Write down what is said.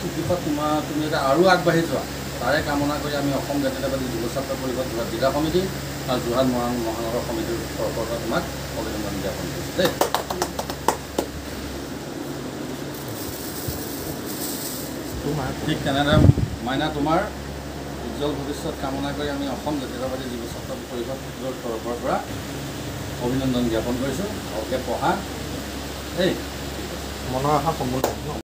দিশত তুমি যাতে আৰু আগবাঢ়ি যোৱা তাৰে কামনা কৰি আমি অসম জাতীয়তাবাদী যুৱ ছাত্ৰ পৰিষদ যোৰহাট জিলা সমিতি আৰু যোৰহাট মহানগৰ সমিতিৰ তৰফৰ পৰা তোমাক অভিনন্দন জ্ঞাপন কৰিছোঁ দেই। ঠিক তেনেদৰে মাইনা তোমাৰ উজ্জ্বল ভৱিষ্যত কামনা কৰি আমি অসম জাতীয়তাবাদী যুৱ ছাত্ৰ পৰিষদৰ তৰফৰ পৰা অভিনন্দন জ্ঞাপন কৰিছোঁ। ভালকৈ পঢ়া দেই। মনৰ আশা সম্পূৰ্ণ